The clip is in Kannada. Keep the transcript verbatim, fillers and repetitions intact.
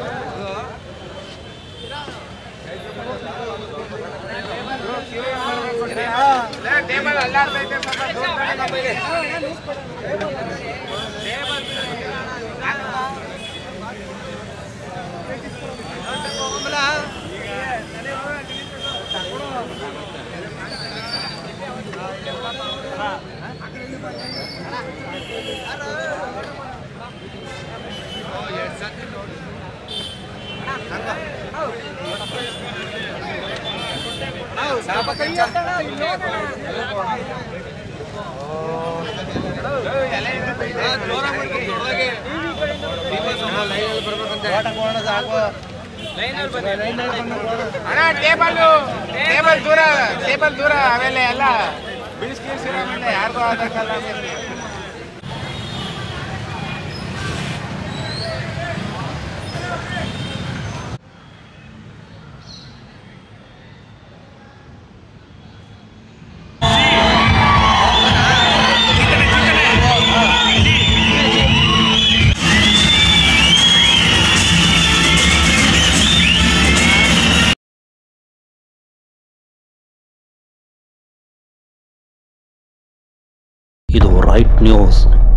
ಟೇಬಲ್ ಅಲ್ಲಾಡ್ತೈತೆ ಅಣ್ಣ ಟೇಬಲ್ ಟೇಬಲ್ ದೂರ ಟೇಬಲ್ ದೂರ ಆಮೇಲೆ ಎಲ್ಲ ಬಿಡಿಸ್ಕಿರ್ಸಿರ ಆಮೇಲೆ ಯಾರಿಗೂ ಆದಕ್ಕಲ್ಲ ಆಮೇಲೆ ಇದು ರೈಟ್ ನ್ಯೂಸ್.